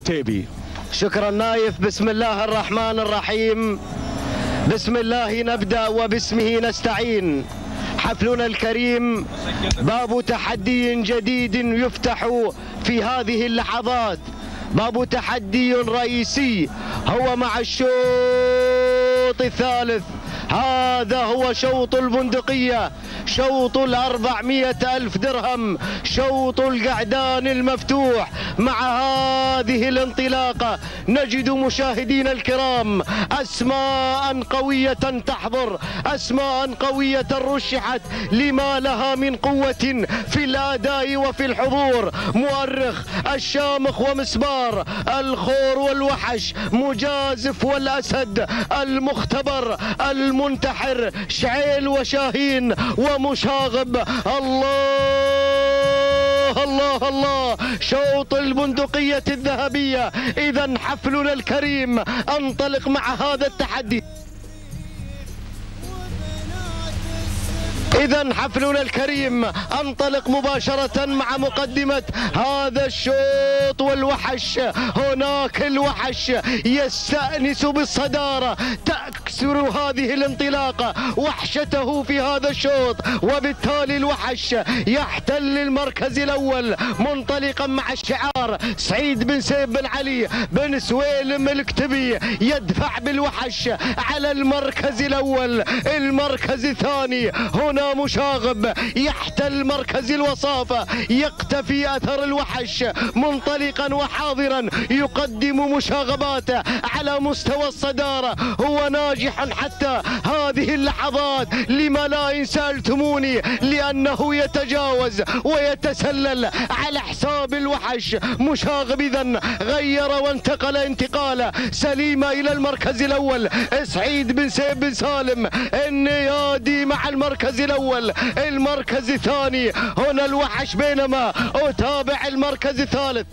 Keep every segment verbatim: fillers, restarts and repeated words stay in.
تيبي. شكرا نايف. بسم الله الرحمن الرحيم. بسم الله نبدأ وباسمه نستعين. حفلنا الكريم باب تحدي جديد يفتح في هذه اللحظات، باب تحدي رئيسي هو مع الشوط الثالث. هذا هو شوط البندقية، شوط الأربعمائة ألف درهم، شوط القعدان المفتوح. مع هذه الانطلاقة نجد مشاهدينا الكرام أسماء قوية تحضر، أسماء قوية رشحت لما لها من قوة في الأداء وفي الحضور. مؤرخ، الشامخ ومسبار، الخور والوحش، مجازف والأسد، المختبر، المنتحر، شعيل وشاهين ومشاغب. الله الله الله، شوط البندقية الذهبية. إذا حفلنا الكريم انطلق مع هذا التحدي. إذا حفلنا الكريم انطلق مباشرة مع مقدمة هذا الشوط والوحش. هناك الوحش يستأنس بالصدارة، تكسر هذه الانطلاقة وحشته في هذا الشوط، وبالتالي الوحش يحتل المركز الأول منطلقا مع الشعار. سعيد بن سيب بن علي بن سويلم الكتبي يدفع بالوحش على المركز الأول. المركز الثاني هنا مشاغب يحتل مركز الوصافة، يقتفي أثر الوحش منطلقا وحاضرا، يقدم مشاغباته على مستوى الصدارة. هو ناجح حتى هذه اللحظات. لما لا إن سألتموني؟ لأنه يتجاوز ويتسلل على حساب الوحش. مشاغب إذن غير وانتقل انتقالة سليمة إلى المركز الأول. سعيد بن سيب بن سالم النيادي مع المركز الأول. المركز الثاني هنا الوحش، بينما أتابع المركز الثالث.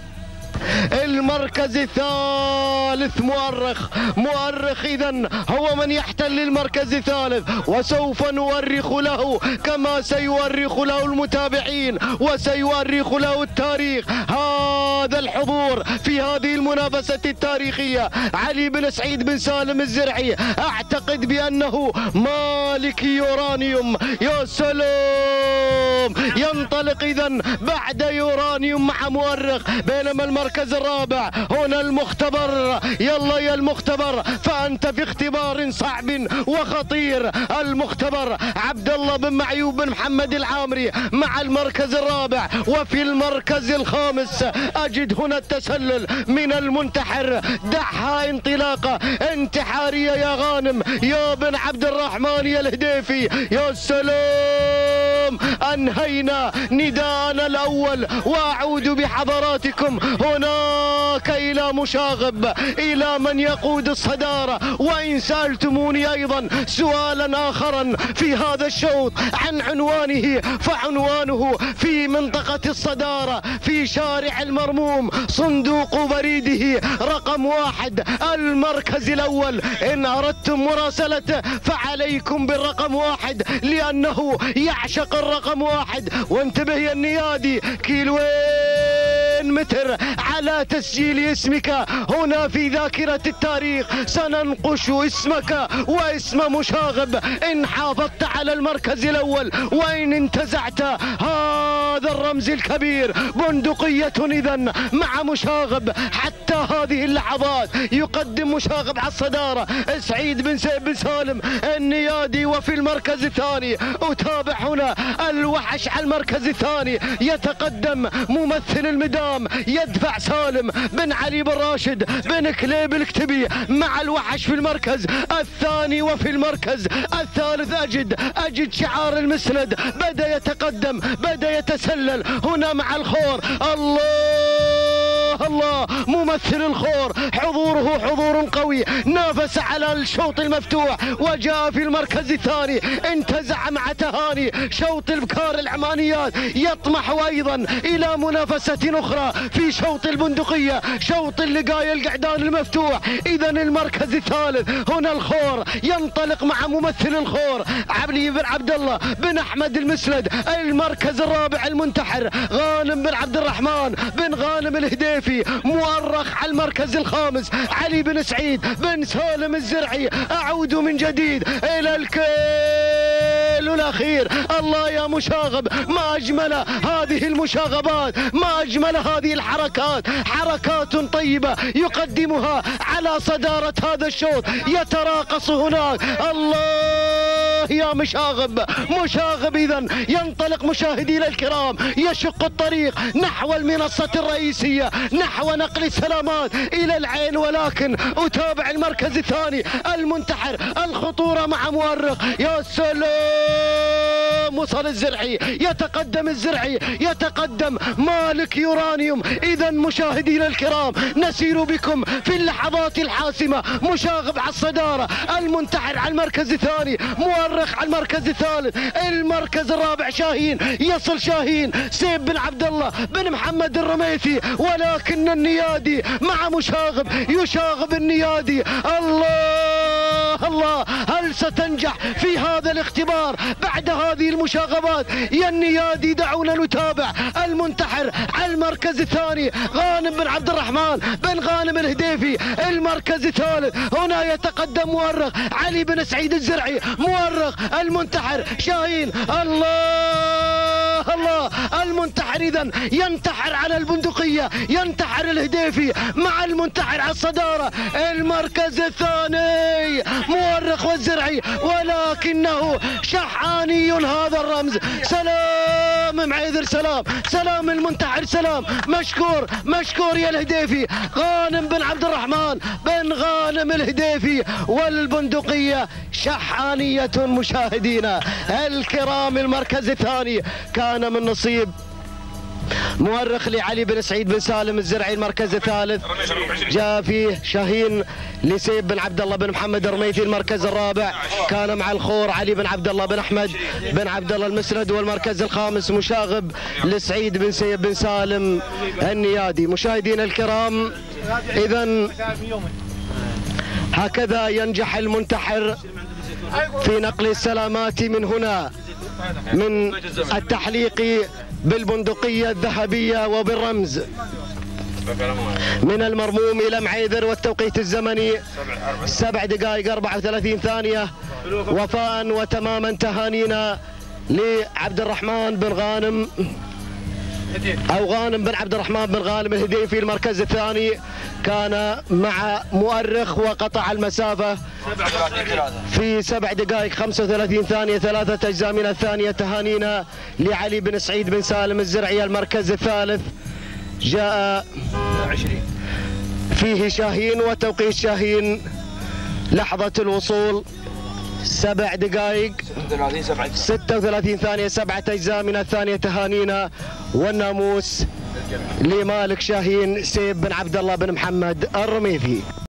المركز الثالث مؤرخ. مؤرخ إذن هو من يحتل المركز الثالث، وسوف نؤرخ له كما سيؤرخ له المتابعين وسيؤرخ له التاريخ. هذا الحضور في هذه المنافسة التاريخية علي بن سعيد بن سالم الزرعي، أعتقد بأنه مالك يورانيوم. يا سلام، ينطلق إذن بعد يورانيوم مع مؤرخ. بينما المركز الرابع هنا المختبر. يلا يا المختبر، فأنت في اختبار صعب وخطير. المختبر عبد الله بن معيوب بن محمد العامري مع المركز الرابع. وفي المركز الخامس أجد هنا التسلل من المنتحر. دعها انطلاقة انتحارية يا غانم، يا بن عبد الرحمن يا الهديفي. يا سلام، أنهينا نداءنا الأول. وأعود بحضراتكم هناك إلى مشاغب، إلى من يقود الصدارة. وإن سألتموني أيضا سؤالا آخرا في هذا الشوط عن عنوانه، فعنوانه في منطقة الصدارة في شارع المرموم، صندوق بريده رقم واحد، المركز الأول. إن أردتم مراسلته فعليكم بالرقم واحد، لأنه يعشق الرقم واحد. وانتبه يا النيادي، كيلوين متر على تسجيل اسمك هنا في ذاكرة التاريخ. سننقش اسمك واسم مشاغب إن حافظت على المركز الأول، وإن انتزعت هذا الرمز الكبير. بندقية إذن مع مشاغب حتى هذه اللحظات. يقدم مشاغب على الصدارة سعيد بن سيب بن سالم النيادي. وفي المركز الثاني أتابع هنا الوحش على المركز الثاني. يتقدم ممثل المدام، يدفع سالم بن علي بن راشد بن كليب الكتبي مع الوحش في المركز الثاني. وفي المركز الثالث أجد أجد شعار المسند بدأ يتقدم، بدأ يتسلل هنا مع الخور. الله الله، ممثل الخور حضوره حضور قوي، نافس على الشوط المفتوح وجاء في المركز الثاني. انتزع مع تهاني شوط البكار العمانيات، يطمح أيضا إلى منافسة أخرى في شوط البندقية، شوط اللقاية القعدان المفتوح. إذا المركز الثالث هنا الخور ينطلق مع ممثل الخور علي بن عبد الله بن أحمد المسلد. المركز الرابع المنتحر غانم بن عبد الرحمن بن غانم الهديفي الهديفي. مؤرخ على المركز الخامس علي بن سعيد بن سالم الزرعي. أعود من جديد إلى الكيل الأخير. الله يا مشاغب، ما أجمل هذه المشاغبات، ما أجمل هذه الحركات، حركات طيبة يقدمها على صدارة هذا الشوط. يتراقص هناك. الله يا مشاغب، مشاغب إذا ينطلق مشاهدينا الكرام، يشق الطريق نحو المنصة الرئيسية، نحو نقل السلامات إلى العين. ولكن أتابع المركز الثاني المنتحر، الخطورة مع مؤرخ. يا سلام، وصل الزرعي، يتقدم الزرعي، يتقدم مالك يورانيوم. إذا مشاهدينا الكرام نسير بكم في اللحظات الحاسمة. مشاغب على الصدارة، المنتحر على المركز الثاني، مؤرخ على المركز الثالث، المركز الرابع شاهين. يصل شاهين سيب بن عبد الله بن محمد الرميثي، ولكن النيادي مع مشاغب، يشاغب النيادي. الله الله، هل ستنجح في هذا الاختبار بعد هذه المشاغبات؟ يا النيادي دعونا نتابع المنتحر على المركز الثاني، غانم بن عبد الرحمن بن غانم الهديفي. المركز الثالث هنا يتقدم مؤرخ علي بن سعيد الزرعي، مؤرخ المنتحر شاهين. الله الله، المنتحر إذا ينتحر على البندقية، ينتحر الهديفي مع المنتحر على الصدارة. المركز الثاني مؤرخ والزرعي، ولكنه شحاني هذا الرمز. سلام معيذر، سلام سلام المنتحر، سلام مشكور مشكور يا الهديفي. غانم بن عبد الرحمن بن غانم الهديفي، والبندقية شحانية. مشاهدينا الكرام المركز الثاني كان من نصيب مؤرخ لعلي بن سعيد بن سالم الزرعي. المركز الثالث جاء فيه شاهين لسيب بن عبد الله بن محمد الرميثي. المركز الرابع كان مع الخور علي بن عبد الله بن احمد بن عبد الله المسند. والمركز الخامس مشاغب لسعيد بن سيب بن سالم النيادي. مشاهدينا الكرام اذا هكذا ينجح المنتحر في نقل السلامات من هنا، من التحليق بالبندقية الذهبية وبالرمز من المرموم إلى معيذر. والتوقيت الزمني سبع دقائق أربعة وثلاثين ثانية. وفاء وتماما تهانينا لعبد الرحمن بن غانم أو غانم بن عبد الرحمن بن غانم الهديفي. المركز الثاني كان مع مؤرخ وقطع المسافة في سبع دقائق خمسة وثلاثين ثانية، ثلاثة أجزاء من الثانية. تهانينا لعلي بن سعيد بن سالم الزرعي. المركز الثالث جاء فيه شاهين، وتوقيت شاهين لحظة الوصول سبع دقائق ستة وثلاثين ثانية، سبعة أجزاء من الثانية. تهانينا والناموس لمالك شاهين سيب بن عبد الله بن محمد الرميثي.